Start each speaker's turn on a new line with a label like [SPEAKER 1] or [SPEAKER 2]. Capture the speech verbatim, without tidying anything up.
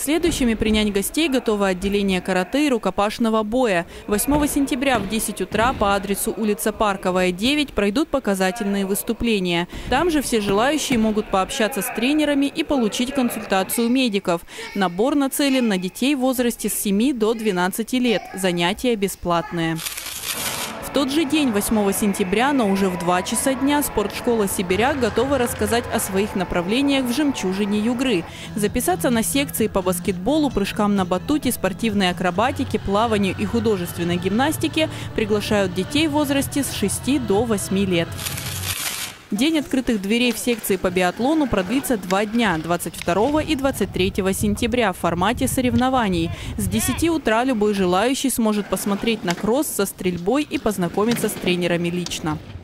[SPEAKER 1] Следующими принять гостей готово отделение карате и рукопашного боя. восьмого сентября в десять утра по адресу улица Парковая, девять пройдут показательные выступления. Там же все желающие могут пообщаться с тренерами и получить консультацию медиков. Набор нацелен на детей в возрасте с семи до двенадцати лет. Занятия бесплатные. В тот же день, восьмого сентября, но уже в два часа дня, спортшкола «Сибиряк» готова рассказать о своих направлениях в «Жемчужине Югры». Записаться на секции по баскетболу, прыжкам на батуте, спортивной акробатике, плаванию и художественной гимнастике приглашают детей в возрасте с шести до восьми лет. День открытых дверей в секции по биатлону продлится два дня – двадцать второго и двадцать третьего сентября в формате соревнований. С десяти утра любой желающий сможет посмотреть на кросс со стрельбой и познакомиться с тренерами лично.